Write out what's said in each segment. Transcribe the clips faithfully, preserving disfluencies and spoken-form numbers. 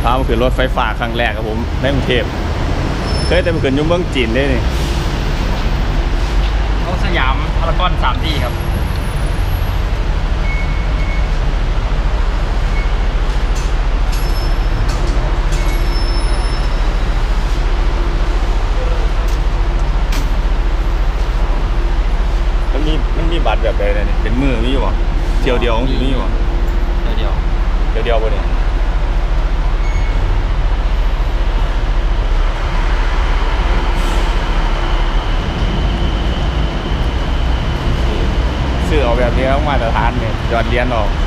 พามาขึ้นรถไฟฟ้าครั้งแรกครับผมในกรุงเทพเคยแต่มาขึ้นยุ่งเมืองจีนได้นี่เขาสยามพารากอนสามที่ครับมันมีมันมีบัตรแบบใดเนี่ยเป็นมือมีอยู่บ่เที่ยวเดียวของมีอยู่บ่เดียวเที่ยวเดียวบ่เนี่ยซื้อเอาแบบนี้มาตรฐานเนี่ยยอดเรียนออก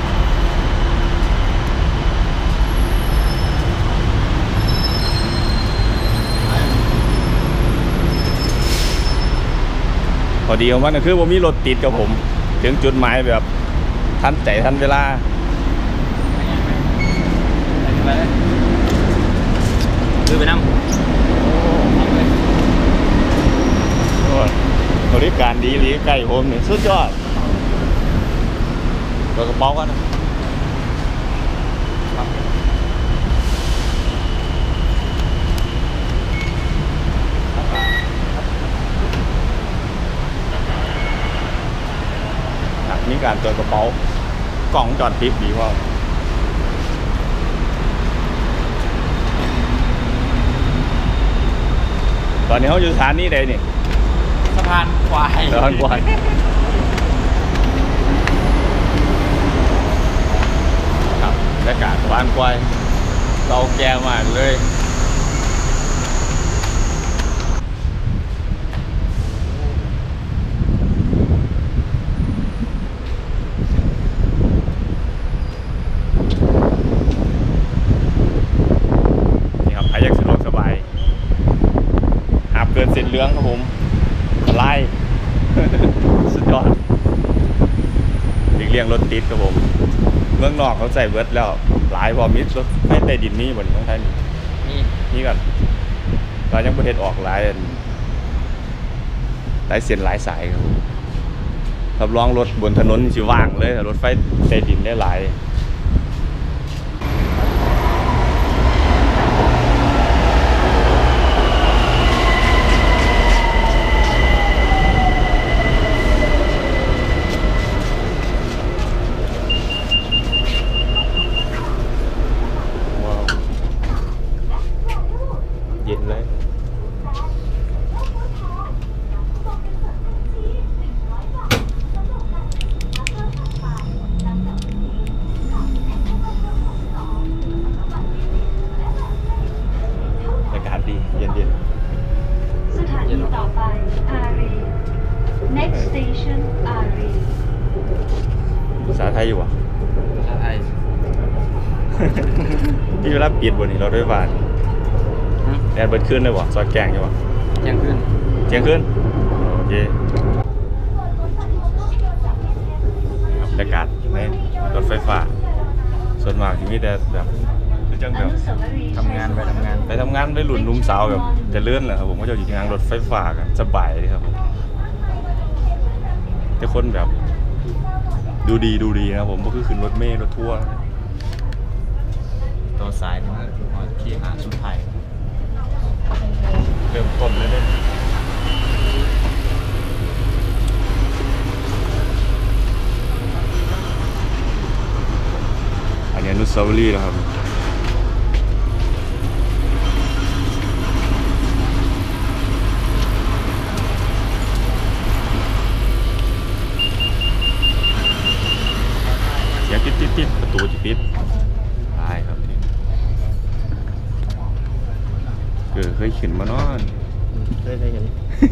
พอดีของมันก็คือผมมีรถติดกับผมถึงจุดหมายแบบทันใจทันเวลาคือไปนั่งบริการดีหรือใกล้ผมเนี่ยสุดยอดตัวกระเป๋ากันนะนี่การตัวกระเป๋ากล่องจอดทิปดีว่าตอนนี้เขาอยู่สถานีใดนี่สะพานควายสะพานควายครับบรรยากาศสะพานควายเราแก่มากเลยนี่ครับใครอยากสะดวกสบายหาบเกินเส้นเหลืองครับผมไล่ สุดยอดหลีกเลี่ยงรถติดครับผมเมืองนอกเขาใส่เบิร์ดแล้วหลายพอมิดรถไม่ใต้ดินนี่บนเมืองไทยนี่นี่นี่กันเรายังประเทศออกหลายหลายเส้นหลายสายครับรับรองรถบนถนนสิว่างเลยรถไฟใต้ดินได้หลายเย็นเลยอากาศดีเย็นเย็นสถานีต่อไปอารี next station อารีภาษาไทยอยู่วะภาษาไทยที่เวลาปิดบนนี้เราด้วยบานแอดเบิร์ดขึ้นเลยวะซอสแกงอยู่วะเที่ยงคืนเที่ยงคืนโอเคบรรยากาศในรถไฟฟ้าส่วนมากที่มีแต่แบบคือจังแบบทำงานไปทำงานไปทำงานได้หลุนนุ่มสาวแบบจะเลื่อนแหละครับผมก็จะอยู่ที่งานรถไฟฟ้ากันสบายเลยครับผมแต่คนแบบดูดีดูดีนะผมก็คือขึ้นรถเมล์รถทัวร์ตัวสายนี่มันที่หาสุดท้ายเริ่มต้นเลยเนี่ยอันนี้อนุสาวรีย์นะครับเสียงติดติดติดประตูจะปิดตายครับทีเกิดเคยขึ้นมานอนเคยเคยเห็น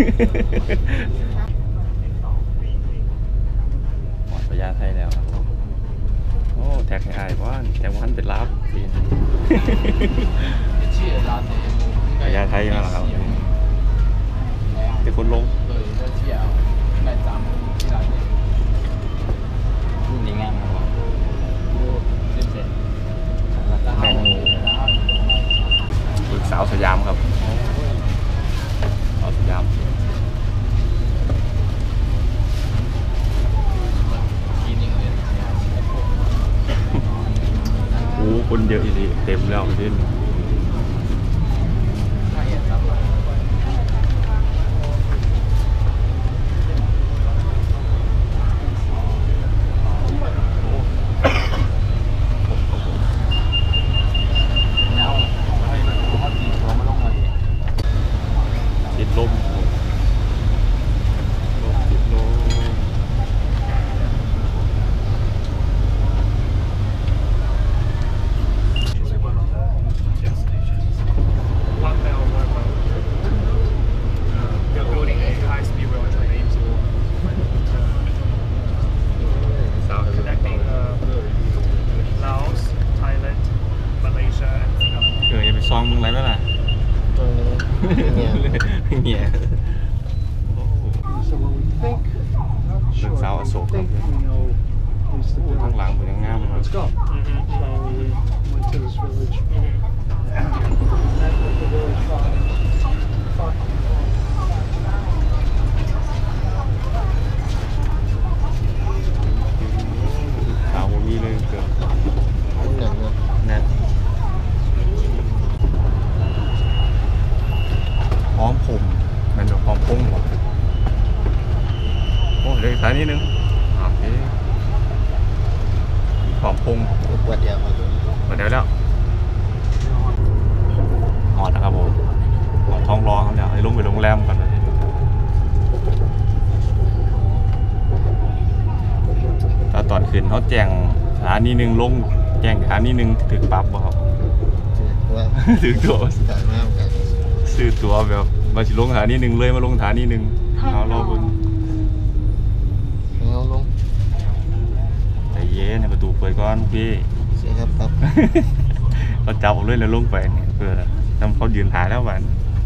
หมดระยะไทยแล้วครับโอ้แท็กให้อายว่าแท็กวันเป็นลับดีระยะไทยมาแล้วครับเป็นคนลงนี่งามครับอีกสาวสยามครับสาวสยามโอ้คนเยอะอีกทีเต็มแล้วที่นี่ละเอียดครับ แล้วให้มันเขาตีตัวมาลงมาดิติดลมลมติดลม One bell, one road. They're building a high-speed rail train to สาวให้ดู connecting uh, Laos, Thailand, Malaysia, and Singapore. เอออย่าไปซองมึงไรไหมล่ะตรงนี้เนี่ยเหี้ย So what we think, Looks sure, out what so we think good. we know is the ข้างหลัง village. เหมือนยังงามเลย Let's go. So we went to this village. Met with the village fathers. Talked to them. สาวมีเลยเกือบมันหนังเนาะแน่นพร้อมผมมันแบบพร้อมพุ่งหรอโอ้เหลยสายนิดนึงโอเคพร้อมพุ่งขวดเดียวเอาตัวนี้มาเดี๋ยวแล้วหอดนะครับผมหอดท้องร้องแล้วไอ้ลงไปโรงแรมกันเลยตอนตอนขึ้นเขาแจ้งสถานีหนึ่งลงแจ้งสถานีหนึ่งถึงปรั๊บบ่ครับว่าถึงตัวสายมากกันซื้อตัวแบบมาสิลงสถานีหนึ่งเลยมาลงสถานีหนึ่งเอาเราเบิ่งเอาลงใจเย็นในประตูเปิดก่อนพี่เสียครับครับเขาจับเอาเลยแล้วลงไปเนี่ยเพื่อทำเขายืนถ่ายแล้ววัน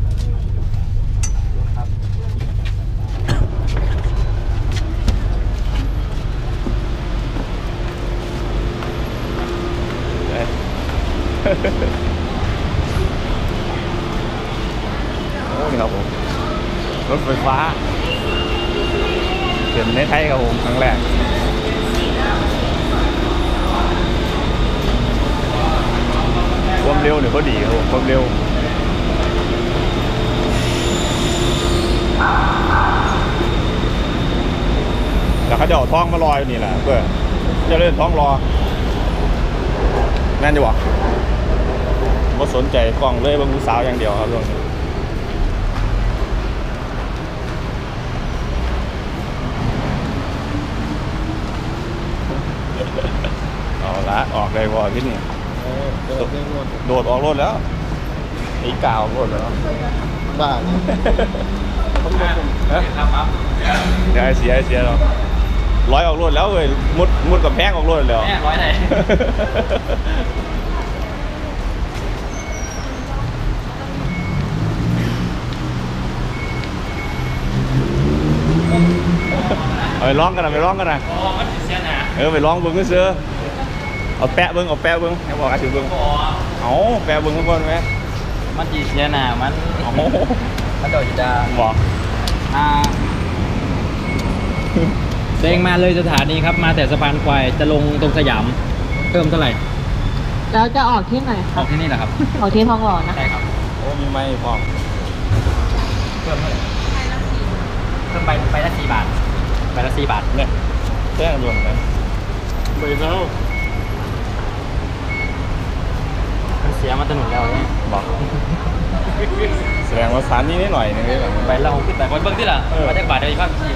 โอ้นี่ครับผมรถไฟฟ้าเกิดในไทยครับผมครั้งแรกความเร็วเนี่ยก็ดีครับผมความเร็วแล้วเขาจะเอาท้องมาลอยนี่แหละเพื่อจะเล่นท้องรอแม่นจะบอกว่าสนใจกล้องเลยบางผู้สาวอย่างเดียวครับตรงนี้เอาละออกเลยว่าที่นี่เออเดินไม่หมดโดดออกรถแล้วอีกกาวออกรถแล้วบ้าเนี่ยฮะครับครับเดี๋ยวไอ้เสียไอ้เสียเราร้อยออกรถแล้วเลยมุดมุดกับแพงออกรถแล้วแม่ร้อยไหนเอาไปร้องกันนะไปร้องกันนะโอ้มันเสียหนาเออไปร้องเบิ้งก็เสือเอาแปะเบิ้งเอาแปะเบิ้งให้บอกอาถือเบิ้งโอ้เอาแปะเบิ้งข้างบนไหมมันจีเสียหนามันเอามันโดดจะบอกอ่าเด้งมาเลยสถานีครับมาแต่สะพานควายจะลงตรงสยามเพิ่มเท่าไหร่แล้วจะออกที่ไหนอคะอกที่นี่แหละครับออกที่ทองหล่อนะใช่ครับโอ้มีไม้พร้อมเพิ่มเท่าไหร่เพิ่มไปไปละสี่บาทไปละสี่บาทเนี่ยแจ้งด่วนเลยไม่เท่ามันเสียมาถนนแล้วเนี่ยบอกแสดงว่าสารนี้นิดหน่อยนึงได้หรอไปละหกสิบแปดคนเบิ้งที่ละเออมาจากบาทเดียวอีกภาพสี่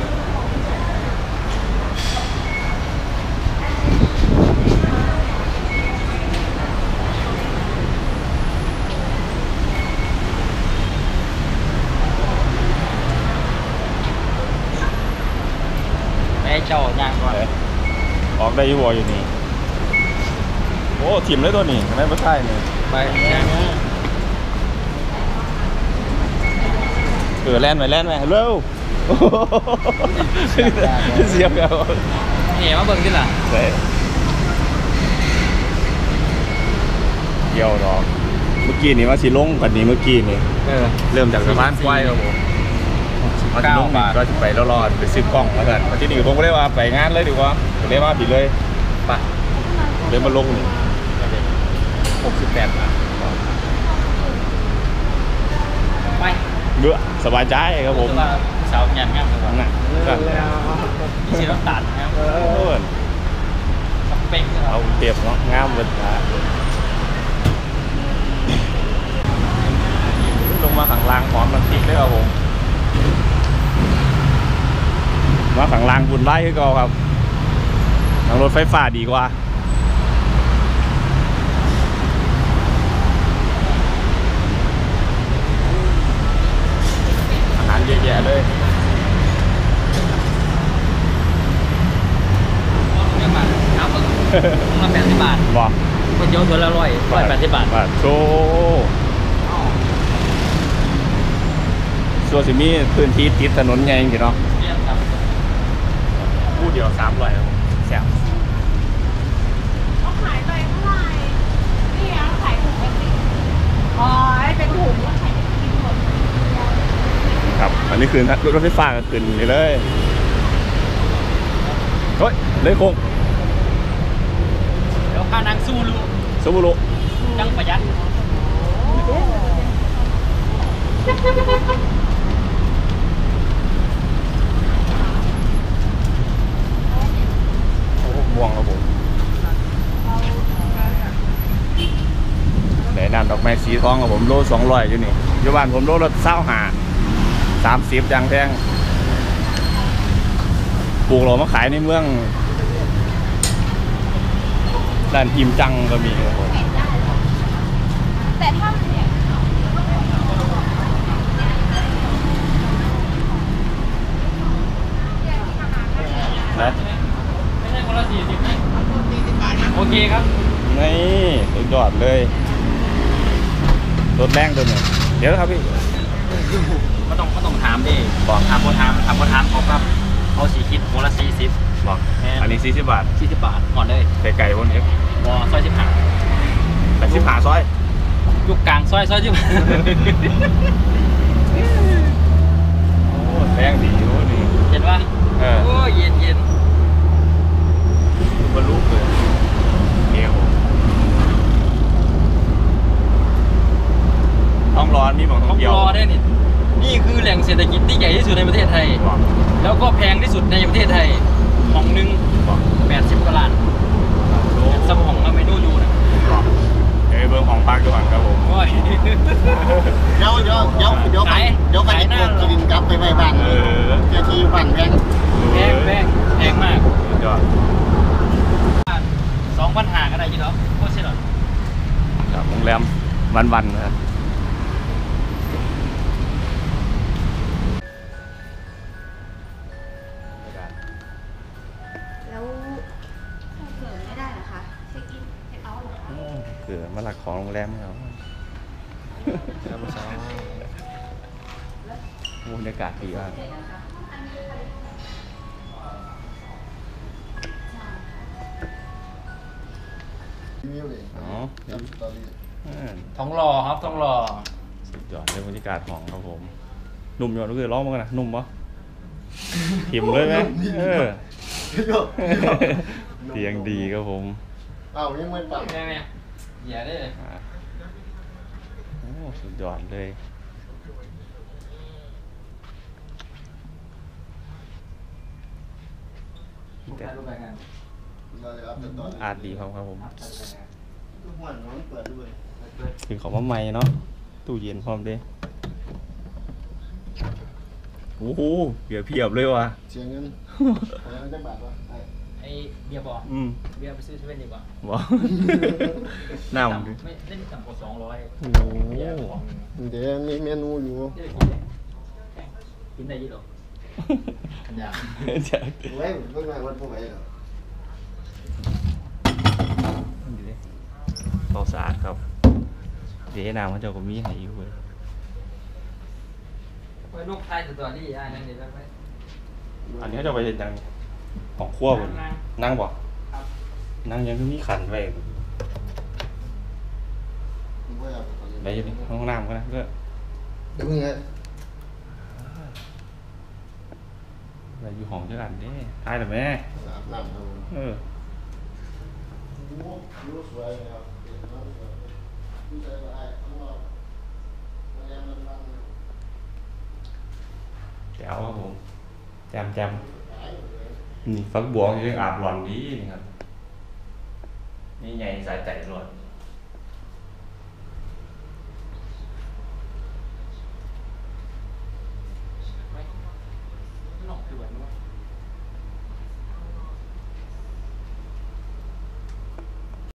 ไม่ให้เจ้าย่างก่อนออกได้อยี่บัวอยู่นี่โอ้ทีมเลยตัวนี้ไม่ไม่ใช่เนี่ยไปย่างเออแล่นไปแล่นไปเร็วเสียบแล้วเหนียวมาเบิ้งที่ละเซ่เกี่ยวดอกเมื่อกี้นี่ว่าสิลงกันนี้เมื่อกี้นี่เออเริ่มจากสะพานควายครับผมมาสิลงนี่ก็จะไปแล้วรอดไปซื้อกล้องแล้วกันมาที่นี่ผมก็เลยว่าไปงานเลยดีกว่าก็เลยว่าผิดเลยไปเลยมาลงนี่กสิบแปดบาทไปเบื่อสบายใจครับผมว่าสาวงานงามเลยว่ะน่ะก็แล้วมีสีน้ำตาลนะครับโอ้ยสเปงนะครัเอาบเปรียบเนาะงามเบิดตาลงมาข้างล่างหอมน้ำพริกเลยครับผมมาข้างล่างบุญไล่คือเก่าครับทางรถไฟฟ้าดีกว่าอาหารเยอะแยะเลยเรียกมาน้ำมึงมาแปดสิบบาทบอกก๋วยเตี๋ยวถ้วยละร้อยร้อยแปดสิบบาทบาทโชส่วนสิมีพื้นที่ติดถนนไงจริงๆเนาะเนี่ยครับพูดเดียวสามร้อยครับผมแซ่บเขาขายไปเท่าไหร่นี่อ่ะขายถุงละสิบอ๋อเป็นถุงแล้วขายเป็นกิโลครับ อันนี้คือรถไฟฟ้าก็ขึ้นนี่เลยเฮ้ยเลยคงเดี๋ยวพานางสู้ลูกซูบูรุจังประหยัดโอ้ม่วงครับผมไหนน้ำดอกไม้สีทองครับผมโลสองร้อยอยู่นี่อยู่บ้านผมโลละเศร้าหาสามสิบอย่างแพงปลูกหล่อมาขายในเมืองด้านอิ่มจังก็มีครับผมแต่ถ้าเนี่ยนะไม่ใช่คนละสี่สิบนะโอเคครับนี่สุดยอดเลยรถแรงตัวหนึ่งเดี๋ยวนะครับพี่ก็ต้องก็ต้องถามดิบอกถามคนถามถามคนถามเขาครับเขาสีคิดคนละสี่สิบบอกแม่อันนี้สี่สิบบาทสี่สิบบาทก่อนเลยไก่ไก่บนเอ็กบอซอยสิบห้าแปดสิบห้าซอยยุคกลางซอยซอยสิบห้าโอ้แรงดีโอ้นี่เห็นปะเออโอ้เย็นเย็นบรรลุเลยเงี้ยผมท้องร้อนมีหมองท่เขาองเที่ยวรอได้นี่นี่คือแหล่งเศรษฐกิจที่ใหญ่ที่สุดในประเทศไทยบอกแล้วก็แพงที่สุดในประเทศไทยห้องหนึ่งบอกแปดสิบกว่าล้านสมองเราไม่ดูอยู่นะบอกเฮ้ยเบอร์ของปากก่อนครับผมโอ้ยเดี๋ยวเดี๋ยวเดี๋ยวเดี๋ยวไปขายเดี๋ยวไปขายหน้ากินกลับไปไว้บ้านเออเจ้าที่บ้านแพงแพงแพงแพงมากสุดยอดสองพันหาก็ได้อยี่หรอโคตรเสียหน่อยครับโรงแรมวันๆนะครับแล้วเกิดไม่ได้เหรอคะเช็คอินเช็คเอาท์เหรอคะเกือมาหลักของโรงแรมครับบรรยากาศดีมากวิวเลยอ๋อครับตอนนี้เออทองหล่อครับทองหล่อสุดยอดเลยบรรยากาศของครับผมหนุ่มยอดก็คือร้องมากันนะหนุ่มปะหิมเลยไหมเออโยกเตียงดีครับผมอ้าวยังไม่ปังแม่แม่อย่าได้เลยอ่าโอ้สุดยอดเลยถ่ายรูปไปกันเราจะรับแต่ตอนอาร์ตดีครับครับผมทุกวันน้องเปิดด้วยถึงของมาใหม่เนาะตู้เย็นพร้อมเด้โอ้โหเพียบเพียบเลยว่ะเสียเงินของยังจะบาทวะไอ้ไอ้เบียร์บอกอืมเบียร์ไปซื้อเซเว่นดีกว่าว้าวน้ำดิไม่เล่นต่ำกว่าสองร้อยโอ้เบียร์ของเดี๋ยวมีเมนูอยู่ที่ได้กินได้กินได้ยี่หรอขันยาจะไว้เพิ่งมาวันพวกไหนเหรอข้าวสารครับ เดี๋ยวน้ำเขาเจะก็มีให้อยู่เลยไว้ลูกชายตัวนี้อ่ะนั่นเดี๋ยวไปอันนี้เขาจะไปเห็นยังของขั้วบนนั่งบอกครับนั่งยังคือมีขันไว้ไม่เอาตอนนี้ไปอยู่ในห้องน้ำก็นะก็เดี๋ยวเพิ่งไงไปอยู่ห้องเจ้ากันเด้ทายแต่แม่อาบน้ำครับผมเออโอ้โหสวยเลยครับผู้ชายมาไอ้ข้างนอกมาแรงมันฟังแจ๋วครับผมแจมแจมนี่ฟักบัวยังอาบหลอนดีนี่ครับนี่ใหญ่สายใจรวด